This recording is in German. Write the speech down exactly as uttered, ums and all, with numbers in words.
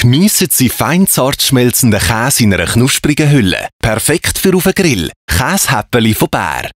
Geniessen Sie fein zart schmelzenden Käse in einer knusprigen Hülle. Perfekt für auf den Grill. Käsehäppeli von Bär.